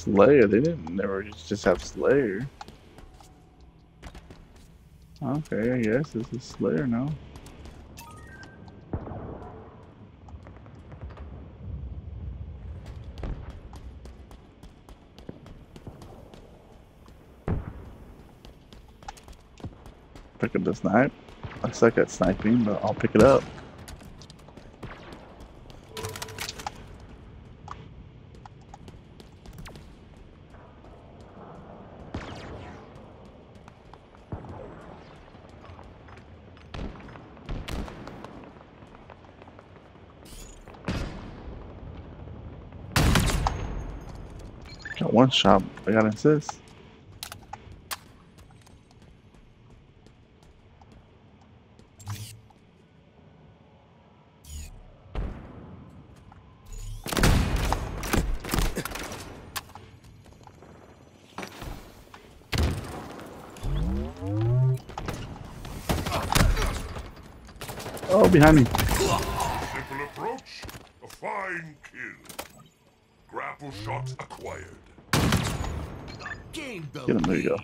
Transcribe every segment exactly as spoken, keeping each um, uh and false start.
Slayer. They didn't never just have Slayer. Okay, I guess this is Slayer now. Pick up the snipe. I suck at sniping, but I'll pick it up. Got one shot. I got an assist. Oh, behind me. Simple approach, a fine kill. Grapple shot acquired. Get him, there you go.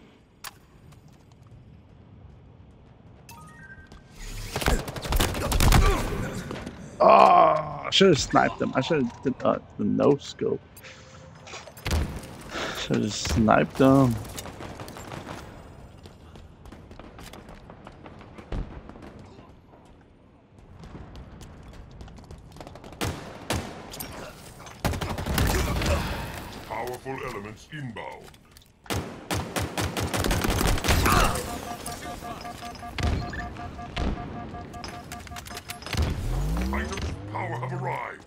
Oh, I should have sniped him. I should have did uh, the no scope. Should have sniped him. Powerful elements inbound. Items of power have arrived.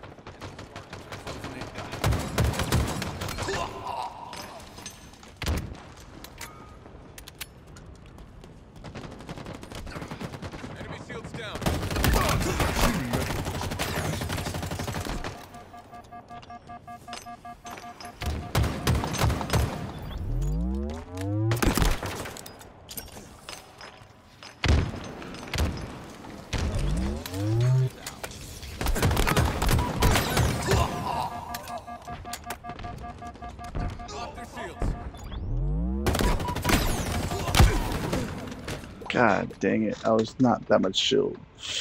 Enemy shields down. God dang it. I was not that much shield.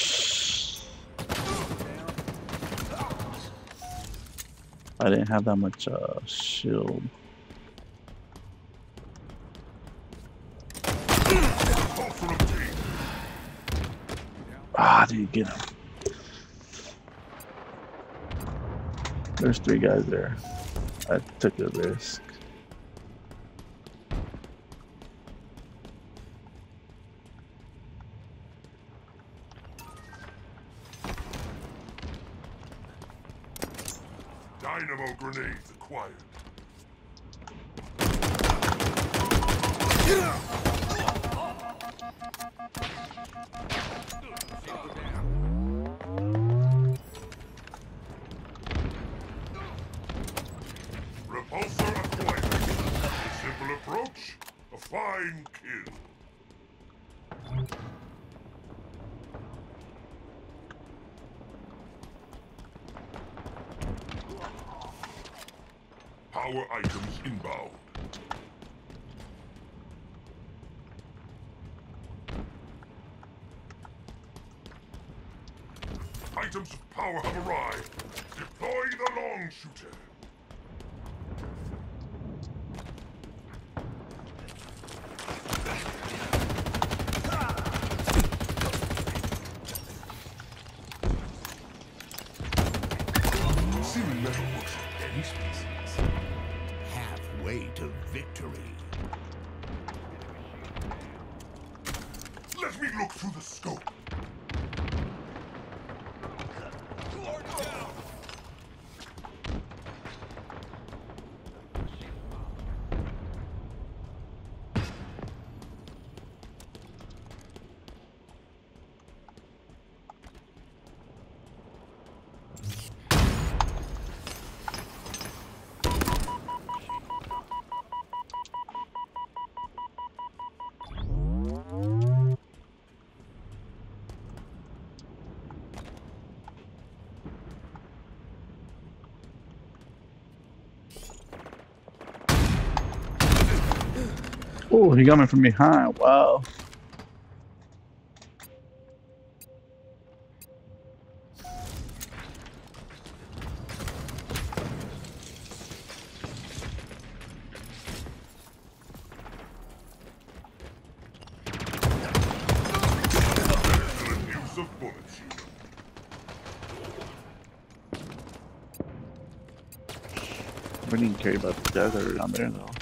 I didn't have that much uh, shield. Ah, I didn't get him. There's three guys there. I took a risk. Dynamo grenades acquired. Repulsor acquired. A simple approach, a fine kill. Power items inbound. Items of power have arrived. Deploy the long shooter. See metalworks of any species. Halfway to victory. Let me look through the scope. Oh, he got me from behind. Wow. Use of bullets, human. We didn't care about the desert down there though.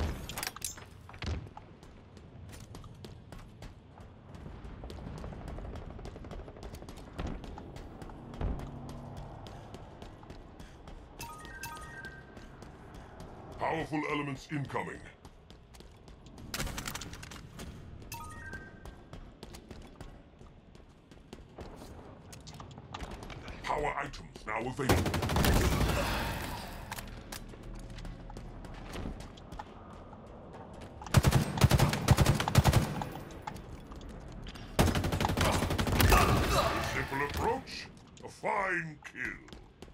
Powerful elements incoming. Power items now available. Simple approach, a fine kill.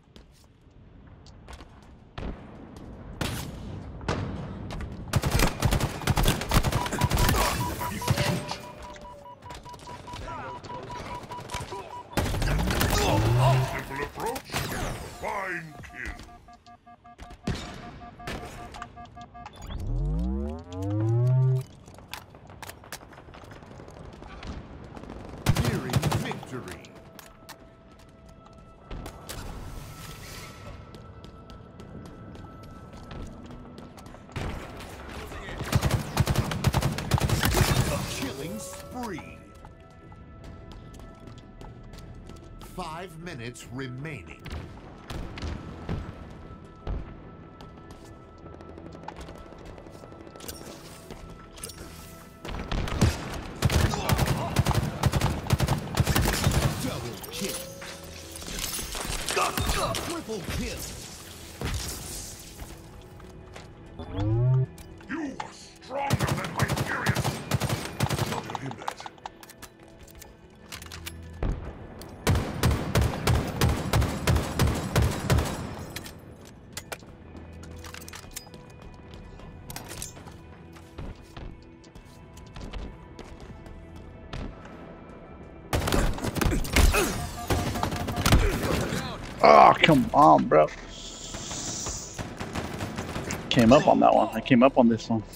Simple approach, a fine kill. Nearing victory. Killing spree. Five minutes remaining. Double kill. Triple kill. You are stronger than my furious. Tell him that. Oh, come on, bro. Came up on that one. I came up on this one.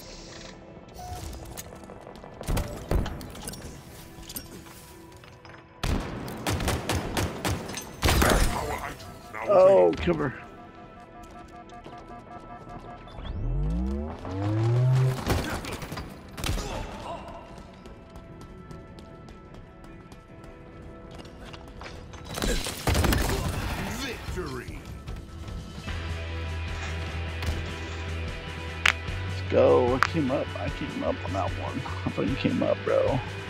Power items now Oh, available. cover. Victory. Let's go. I came up. I came up on that one. I thought you came up, bro.